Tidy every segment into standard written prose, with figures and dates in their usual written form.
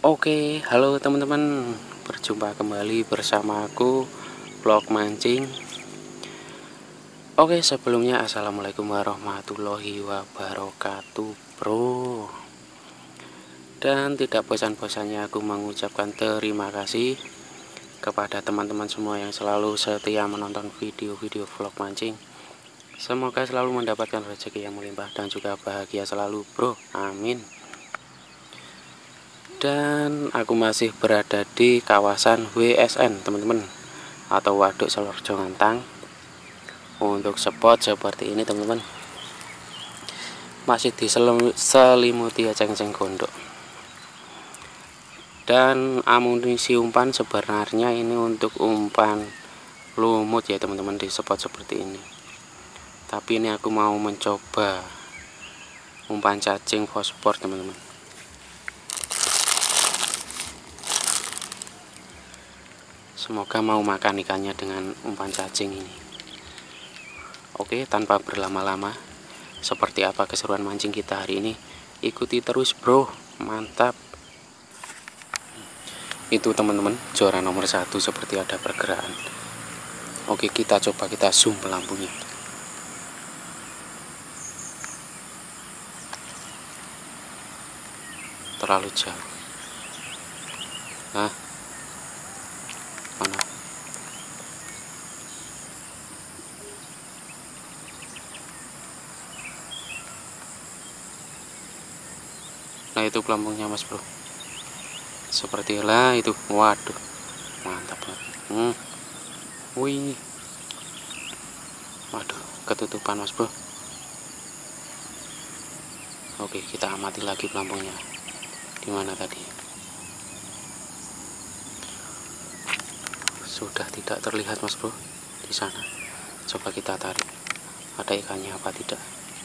Oke, halo teman-teman, berjumpa kembali bersama aku vlog mancing. Oke, sebelumnya assalamualaikum warahmatullahi wabarakatuh, bro. Dan tidak bosan-bosannya aku mengucapkan terima kasih kepada teman-teman semua yang selalu setia menonton video-video vlog mancing. Semoga selalu mendapatkan rezeki yang melimpah dan juga bahagia selalu, bro. Amin. Dan aku masih berada di kawasan WSN, teman-teman, atau Waduk Selor Jongantang. Untuk spot seperti ini, teman-teman, masih diselimuti eceng-eceng gondok. Dan amunisi umpan sebenarnya ini untuk umpan lumut ya, teman-teman, di spot seperti ini. Tapi ini aku mau mencoba umpan cacing fosfor, teman-teman. Semoga mau makan ikannya dengan umpan cacing ini. Oke, tanpa berlama-lama, seperti apa keseruan mancing kita hari ini? Ikuti terus, bro. Mantap. Itu, teman-teman, juara nomor 1 seperti ada pergerakan. Oke, kita coba kita zoom lampunya. Terlalu jauh. Nah, mana? Nah, itu pelampungnya, mas bro. Sepertilah itu. Waduh, mantap banget. Wih, waduh, ketutupan, mas bro. Oke, kita amati lagi pelampungnya. Di mana tadi? Sudah tidak terlihat, mas bro, di sana. Coba kita tarik, ada ikannya apa tidak.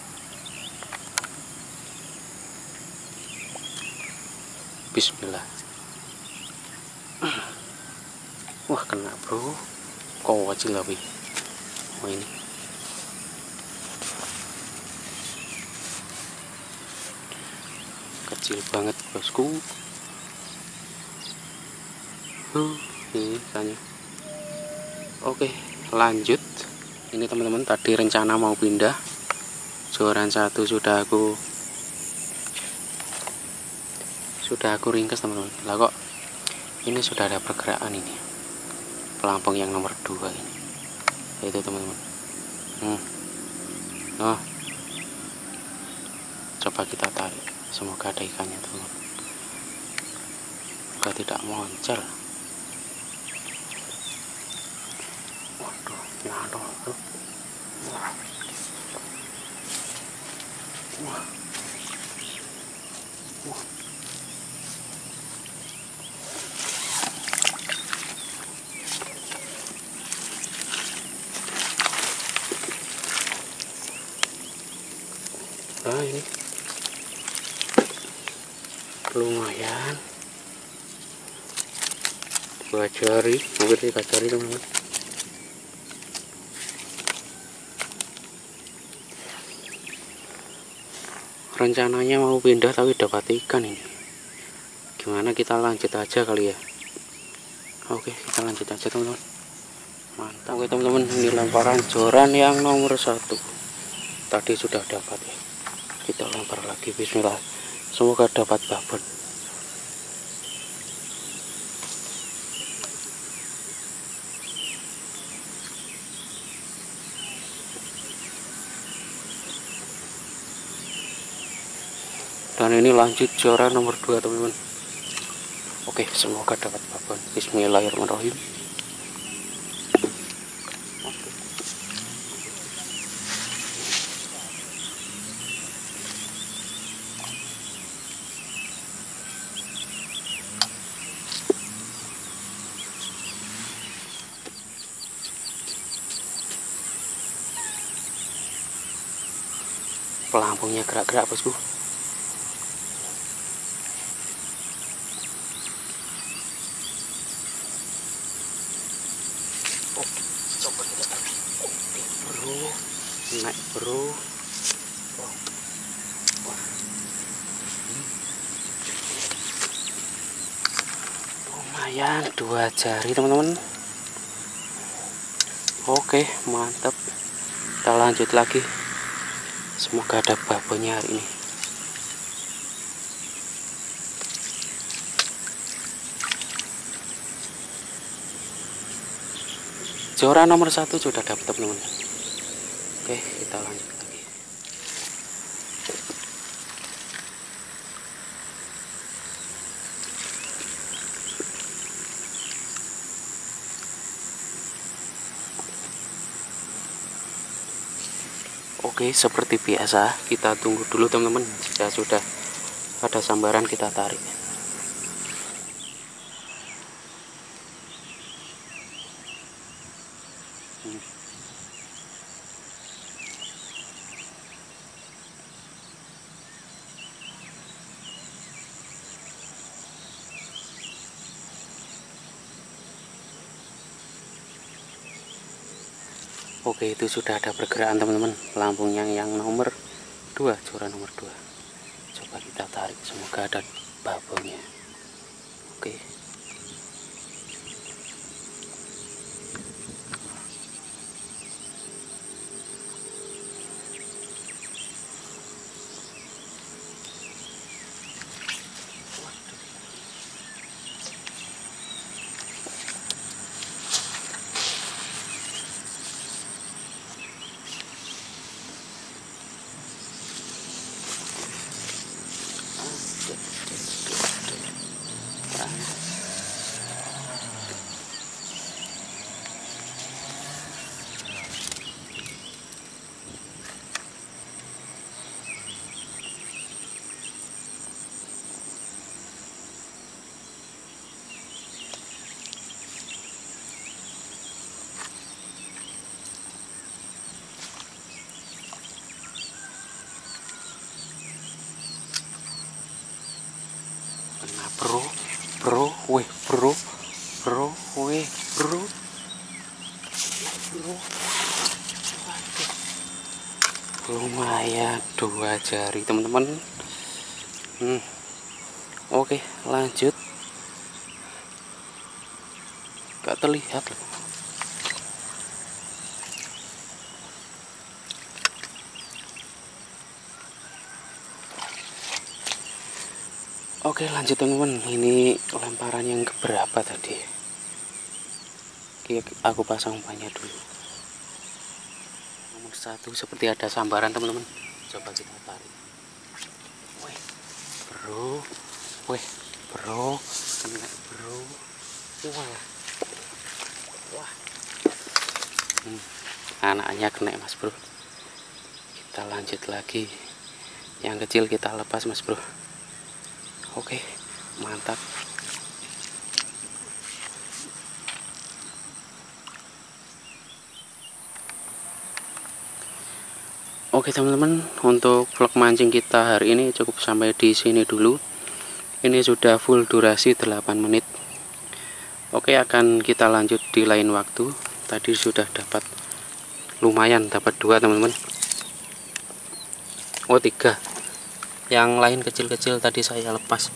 Bismillah. Wah, kena, bro. Kok wajib lebih. Oh, ini kecil banget, bosku. Ini ikannya. Oke, lanjut. Ini, teman-teman, tadi rencana mau pindah. Joran 1 sudah aku ringkas, teman-teman. Lah kok ini sudah ada pergerakan ini. Pelampung yang nomor 2 ini. Itu, teman-teman. Nah, coba kita tarik. Semoga ada ikannya, teman-teman. Semoga tidak muncul. Waduh, nyadol, bro. Wah. Wah. Wah. Nah, ini lumayan, 2 jari, mungkin 3 jari, teman-teman. Rencananya mau pindah tapi dapat ikan ini. Gimana, kita lanjut aja kali ya? Oke, kita lanjut aja, teman-teman. Mantap. Oke, teman-teman, ini lemparan joran yang nomor 1. Tadi sudah dapat ya. Kita lempar lagi, bismillah. Semoga dapat babon. Dan ini lanjut joran nomor 2, teman-teman. Oke, semoga dapat babon. Bismillahirrahmanirrahim. Pelampungnya gerak-gerak, bosku. Coba kita tarik. Bro, naik, bro. Wah. lumayan 2 jari teman-teman. Oke, mantap. Kita lanjut lagi. Semoga ada babonnya hari ini. Joran nomor 1 sudah dapat teman-teman. Oke, kita lanjut lagi. Oke, seperti biasa kita tunggu dulu teman-teman. Jika sudah ada sambaran kita tarik. Oke, itu sudah ada pergerakan teman-teman. Lampungnya yang nomor 2, joran nomor 2. Coba kita tarik, semoga ada babonnya. Oke. Nah, bro, lumayan 2 jari teman-teman. Oke, lanjut. Gak terlihat loh. Oke, lanjut teman-teman. Ini lemparan yang keberapa tadi? Oke, aku pasang umpannya dulu. Nomor 1 seperti ada sambaran teman-teman. Coba kita tarik. Bro, kena bro. Wah. Anaknya kena mas bro. Kita lanjut lagi. Yang kecil kita lepas mas bro. Oke, mantap. Oke teman-teman, untuk vlog mancing kita hari ini cukup sampai di sini dulu. Ini sudah full durasi 8 menit. Oke, akan kita lanjut di lain waktu. Tadi sudah dapat lumayan, dapat 2 teman-teman. Oh 3. Yang lain kecil-kecil tadi saya lepas.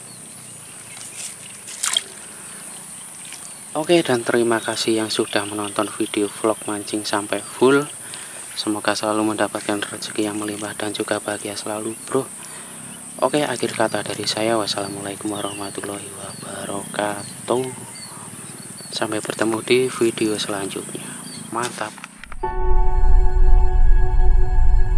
Oke, dan terima kasih yang sudah menonton video vlog mancing sampai full. Semoga selalu mendapatkan rezeki yang melimpah dan juga bahagia selalu bro. Oke, akhir kata dari saya, wassalamualaikum warahmatullahi wabarakatuh. Sampai bertemu di video selanjutnya. Mantap.